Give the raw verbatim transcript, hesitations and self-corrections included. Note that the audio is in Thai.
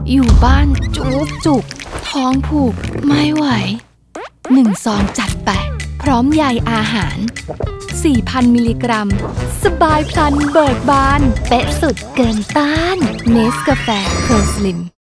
อยู่บ้านจุกจุกท้องผูกไม่ไหวหนึ่งซองจัดไปพร้อมใยอาหาร สี่พัน มิลลิกรัมสบายพลันเบิกบานเป๊ะสุดเกินต้านเนสกาแฟเพร์ลสลิม